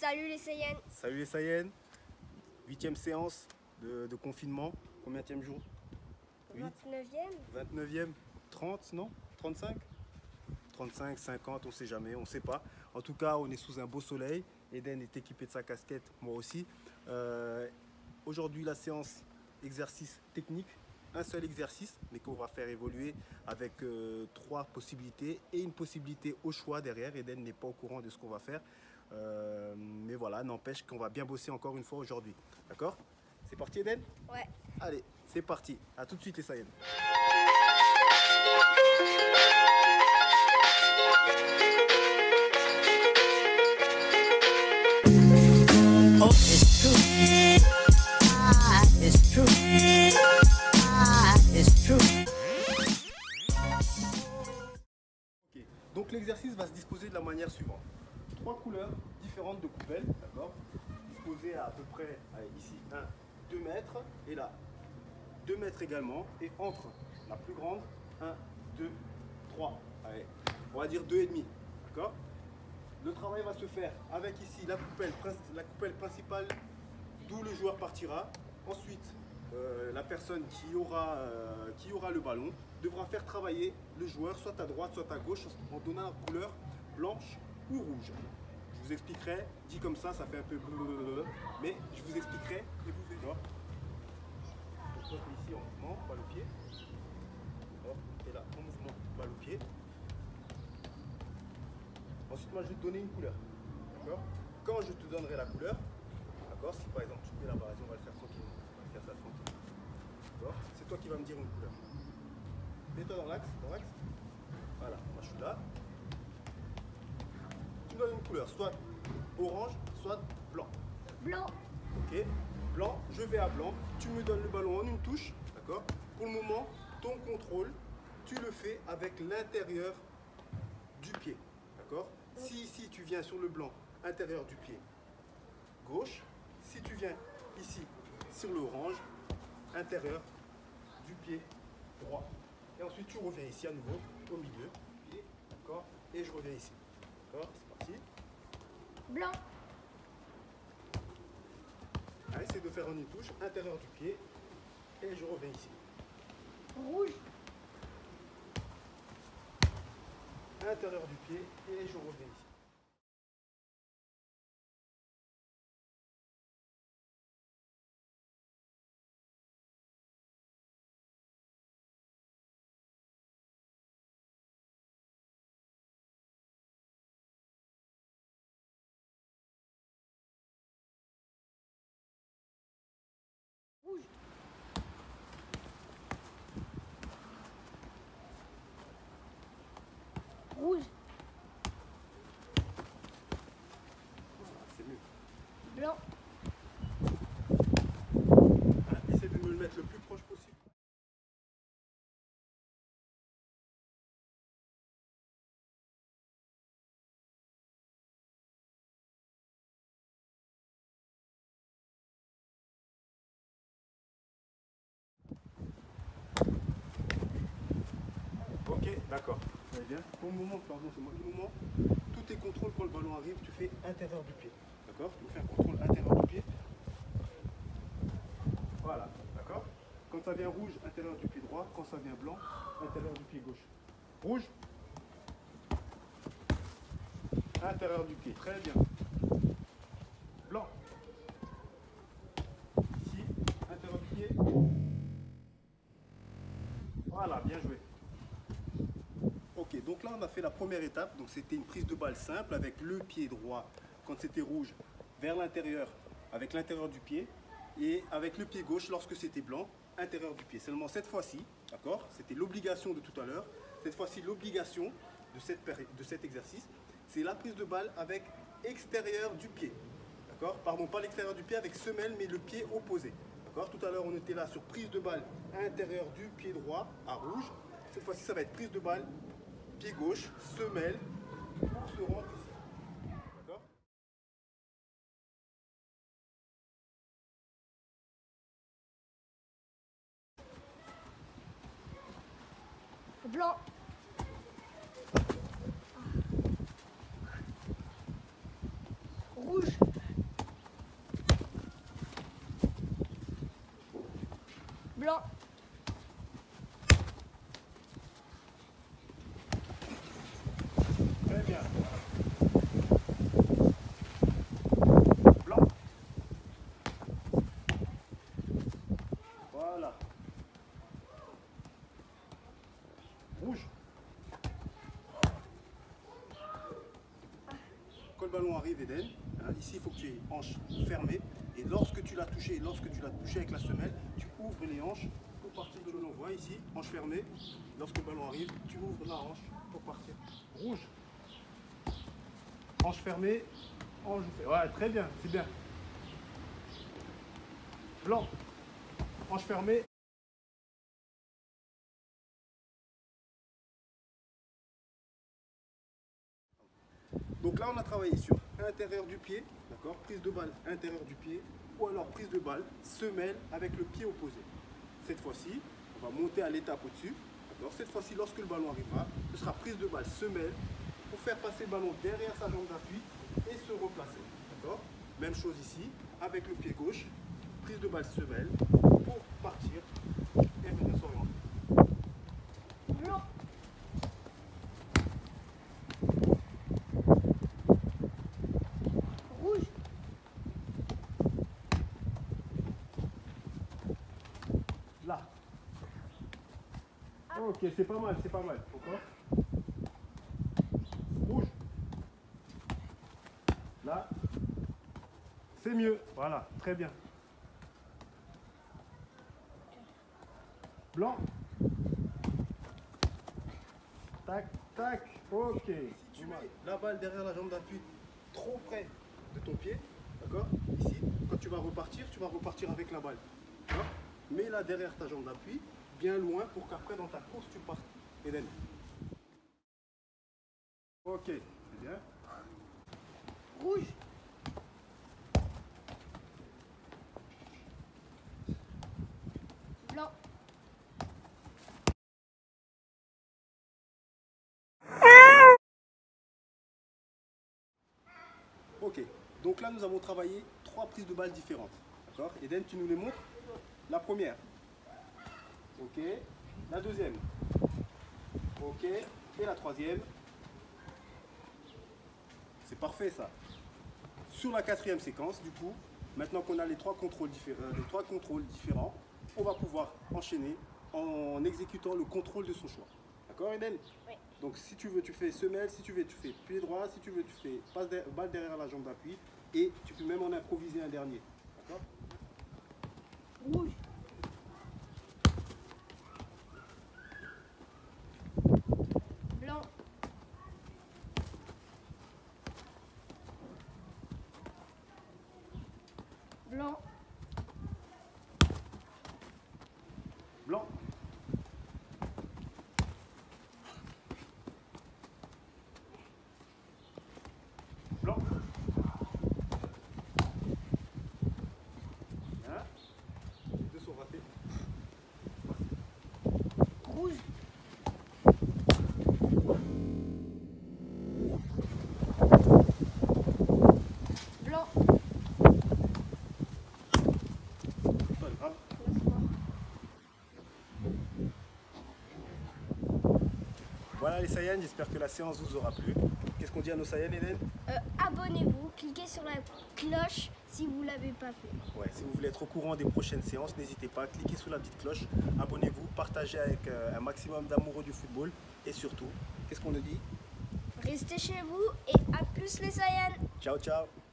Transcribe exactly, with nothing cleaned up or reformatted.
Salut les Saiyans. Salut les Saiyans. Huitième séance de, de confinement. Combienième jour? vingt-neuvième. vingt-neuvième. trente, non? trente-cinq? trente-cinq, cinquante, on ne sait jamais, on ne sait pas. En tout cas, on est sous un beau soleil. Eden est équipé de sa casquette, moi aussi. Euh, Aujourd'hui, la séance exercice technique. Un seul exercice, mais qu'on va faire évoluer avec euh, trois possibilités et une possibilité au choix derrière. Eden n'est pas au courant de ce qu'on va faire. Euh, mais voilà, n'empêche qu'on va bien bosser encore une fois aujourd'hui. D'accord? C'est parti, Eden? Ouais. Allez, c'est parti. À tout de suite, les Saiyans. Oh, it's true. Ah, it's true. Ah, it's true. Okay. Donc l'exercice va se disposer de la manière suivante. Trois couleurs différentes de coupelles, d'accord? Disposées à à peu près, allez, ici, un, deux mètres, et là, deux mètres également, et entre la plus grande, un, deux, trois, allez, on va dire deux et demi, d'accord? Le travail va se faire avec ici la coupelle, la coupelle principale d'où le joueur partira. Ensuite, euh, la personne qui aura, euh, qui aura le ballon devra faire travailler le joueur soit à droite, soit à gauche en donnant la couleur blanche ou rouge. Je vous expliquerai, dit comme ça, ça fait un peu blablabla, mais je vous expliquerai et vous verrez. Donc ici en mouvement, balle au pied. Et là, en mouvement, balle au pied. Ensuite, moi, je vais te donner une couleur. D'accord? Quand je te donnerai la couleur, d'accord? Si par exemple tu te mets là-bas, on va le faire tranquillement. On va faire ça tranquille. D'accord? C'est toi qui vas me dire une couleur. Mets-toi dans l'axe, dans l'axe. Voilà, moi je suis là. Tu me donnes une couleur, soit orange, soit blanc. Blanc. Ok? Blanc, je vais à blanc. Tu me donnes le ballon en une touche. D'accord? Pour le moment, ton contrôle, tu le fais avec l'intérieur du pied. D'accord? Si ici tu viens sur le blanc, intérieur du pied gauche, si tu viens ici sur le orange, intérieur du pied droit. Et ensuite tu reviens ici à nouveau au milieu, d'accord? Et je reviens ici. D'accord? C'est parti. Blanc. Allez, c'est de faire en une touche, intérieur du pied, et je reviens ici. Rouge. Intérieur du pied, et je reviens ici. Rouge. Rouge. C'est mieux. Blanc. Hein, essaie de me le mettre le plus proche possible. Ok, d'accord. Très bien. Pour le moment, pardon, c'est moi. Pour le moment, tous tes contrôles quand le ballon arrive, tu fais intérieur du pied. D'accord? Tu fais un contrôle intérieur du pied. Voilà, d'accord? Quand ça vient rouge, intérieur du pied droit. Quand ça vient blanc, intérieur du pied gauche. Rouge. Intérieur du pied. Très bien. Blanc. Ici, intérieur du pied. Voilà, bien joué. Ok, donc là on a fait la première étape, donc c'était une prise de balle simple avec le pied droit quand c'était rouge vers l'intérieur avec l'intérieur du pied et avec le pied gauche lorsque c'était blanc, intérieur du pied. Seulement cette fois-ci, d'accord, c'était l'obligation de tout à l'heure, cette fois-ci l'obligation de, cette de cet exercice, c'est la prise de balle avec extérieur du pied, d'accord, pardon, pas l'extérieur du pied avec semelle mais le pied opposé, d'accord. Tout à l'heure on était là sur prise de balle intérieur du pied droit à rouge, cette fois-ci ça va être prise de balle pied gauche, semelle, pour se rendre ici. D'accord? Blanc. Rouge. arrive, Eden, hein, ici il faut que tu aies hanche fermée. Et lorsque tu l'as touché, lorsque tu l'as touché avec la semelle, tu ouvres les hanches pour partir de l'on voit ici, hanche fermée. Lorsque le ballon arrive, tu ouvres la hanche pour partir. Rouge. Hanche fermée, hanche fermée. Ouais, très bien, c'est bien. Blanc. Hanche fermée. Donc là, on a travaillé sur l'intérieur du pied, d'accord, prise de balle intérieur du pied, ou alors prise de balle semelle avec le pied opposé. Cette fois-ci, on va monter à l'étape au-dessus. D'accord. Cette fois-ci, lorsque le ballon arrivera, ce sera prise de balle semelle pour faire passer le ballon derrière sa jambe d'appui et se replacer. D'accord. Même chose ici, avec le pied gauche, prise de balle semelle pour partir et venir s'orienter. Blanc. Rouge. Là. Ok, c'est pas mal, c'est pas mal. Encore. Rouge. Là. C'est mieux. Voilà, très bien. Blanc. Tac, tac. Ok. Si tu mets la balle derrière la jambe d'appui trop près de ton pied, d'accord, ici, quand tu vas repartir, tu vas repartir avec la balle. D'accord. Mets-la derrière ta jambe d'appui, bien loin, pour qu'après dans ta course tu partes. Eden. Ok, c'est bien. Rouge. Blanc. Ok, donc là nous avons travaillé trois prises de balles différentes. D'accord. Eden, tu nous les montres. La première. Ok. La deuxième. Ok. Et la troisième. C'est parfait ça. Sur la quatrième séquence, du coup, maintenant qu'on a les trois contrôles, euh, les trois contrôles différents, on va pouvoir enchaîner en exécutant le contrôle de son choix. D'accord, Eden? Oui. Donc si tu veux, tu fais semelle, si tu veux, tu fais pied droit, si tu veux, tu fais passe de, balle derrière la jambe d'appui et tu peux même en improviser un dernier. D'accord? Rouge. Blanc. Blanc. Blanc. Blanc. Bien. Les deux sont ratés. Rouge. Blanc. Pas grave. Voilà les Saiyans, j'espère que la séance vous aura plu. Qu'est-ce qu'on dit à nos Saiyans, Eden? Euh, abonnez-vous, cliquez sur la cloche si vous ne l'avez pas fait. Ouais, si vous voulez être au courant des prochaines séances, n'hésitez pas, cliquez sur la petite cloche, abonnez-vous, partagez avec euh, un maximum d'amoureux du football et surtout, qu'est-ce qu'on nous dit? Restez chez vous et à plus les Saiyans. Ciao, ciao!